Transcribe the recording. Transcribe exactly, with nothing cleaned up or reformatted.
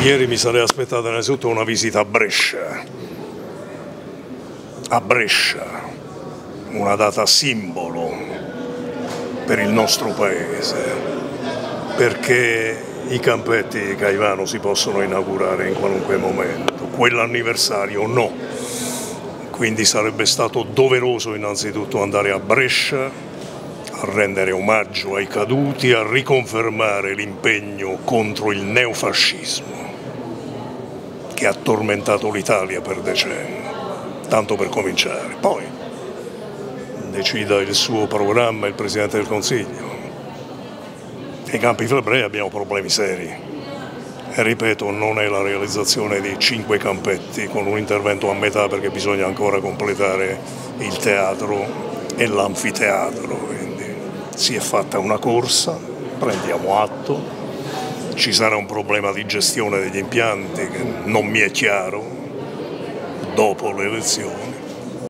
Ieri mi sarei aspettato innanzitutto una visita a Brescia, a Brescia, una data simbolo per il nostro paese, perché i campetti Caivano si possono inaugurare in qualunque momento, quell'anniversario no, quindi sarebbe stato doveroso innanzitutto andare a Brescia, a rendere omaggio ai caduti, a riconfermare l'impegno contro il neofascismo che ha tormentato l'Italia per decenni, tanto per cominciare. Poi decida il suo programma il Presidente del Consiglio. Ai Campi Flegrei abbiamo problemi seri e ripeto, non è la realizzazione di cinque campetti con un intervento a metà, perché bisogna ancora completare il teatro e l'anfiteatro, quindi si è fatta una corsa, prendiamo atto. Ci sarà un problema di gestione degli impianti che non mi è chiaro dopo le elezioni.